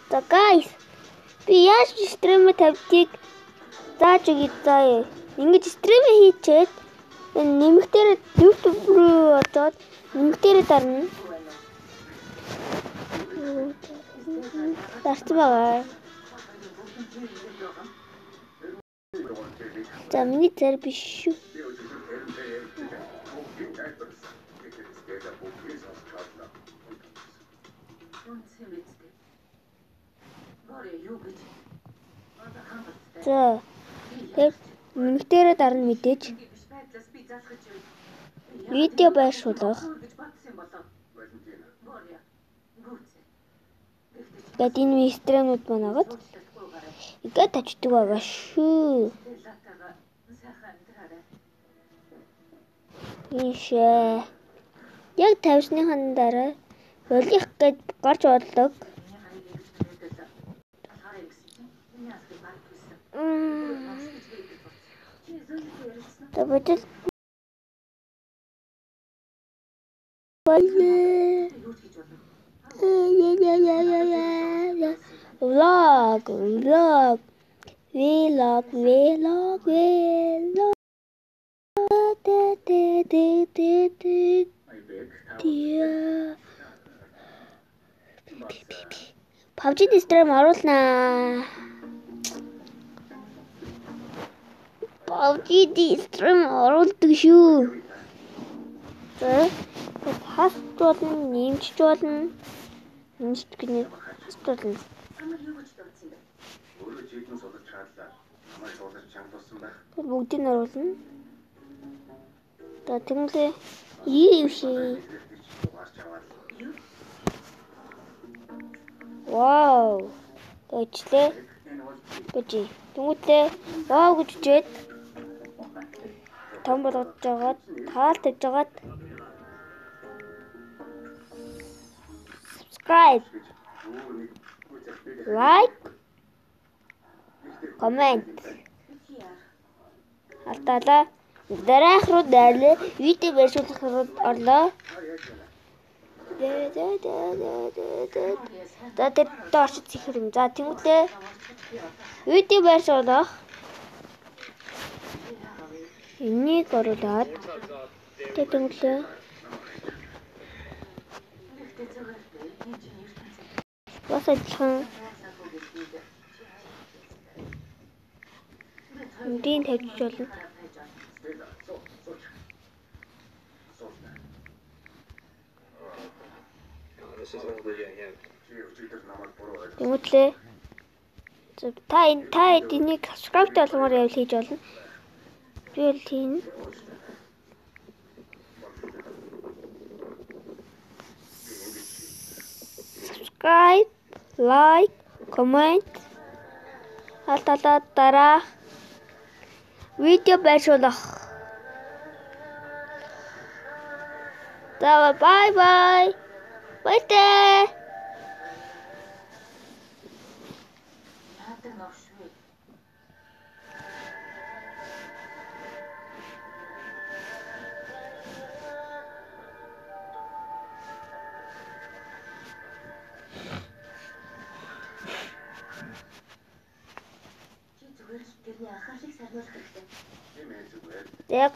За guys, би яаж стрим тавьдгийг зааж өгье заяа. Ингэж стрим хийчээд нэмэгтээр YouTube руу ороод нэмэгтээр дарна. Дарсан байгаа. За миний зэр биш шүү. За тэг нэмэгтээр дарна мэдээж. Видео байршуулах. Тэгээд энэ стримүүд манайд ингээд тавьдаг байгаа шүү. Ийшээ. Яг тавьсныхан дараа болих гэж гарч бодлоо. Тэвэтэл Vlog. PUBG стрим оруулнаа. PUBG стрим оруулдаг шүү. За хаст болно, нэмчж болно. Нэмчж гэнэ хаст болно. Бүгдийг нь оруулна. За тэгмээ юу шээ. Вау. Тэжлээ. Бэжи. Тэнгүүтлээ вау гэж үжээд том болгож жагаад таалтаж жагаад subscribe, like, comment. Алтала дараах руу дайлаа. Видео байршуулах руу орлоо. За тэр доош зихрэм. За тэгвэл видео байршуулах. Энийг оруулаад тэгвэл бас адилхан эндийн тавьж болно. Тэгвэл та энийг subscribe болгомоор явал хийж болно. Би л тийм. Subscribe, like, comment. Алталаа дараа видео байршуулах. За bye bye. Байтаа. Яг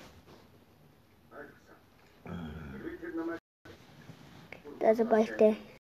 that's a bite there.